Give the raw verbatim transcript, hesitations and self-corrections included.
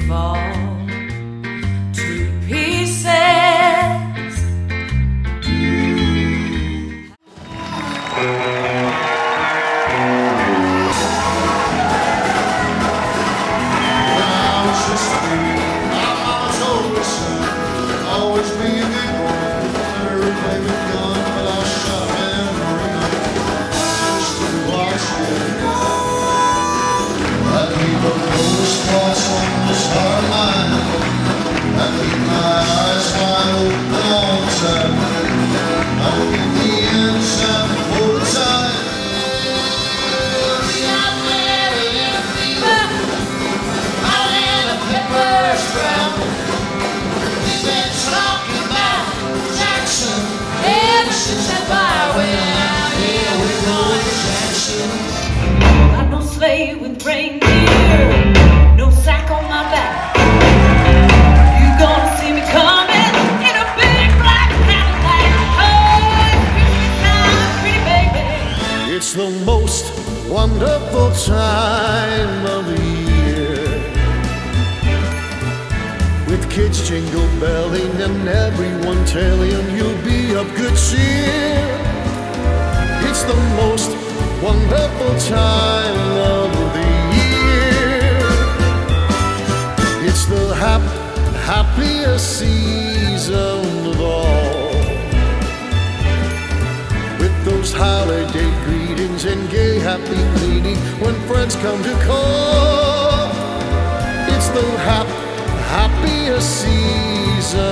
fall to pieces. Always be a good boy, never play with gun, but I'll shut him around. Just to watch it go. I keep a close watch on this hard line. I keep my eyes wide open all the time. I look at the inside all the time. I'm living in a fever. I let a pepper sprout. We've been talking about Jackson ever since that fire went out. Yeah, we're going to Jackson. I'm no slave with reindeer, no sack on my back. You gonna see me coming in a big black Cadillac. Oh, it's Christmas time, pretty baby. It's the most wonderful time of the year, with kids jingle belling and everyone telling you'll be of good cheer. It's the most wonderful time of the year. It's the hap happiest season of all, with those holiday greetings and gay happy meeting when friends come to call. It's the hap happiest season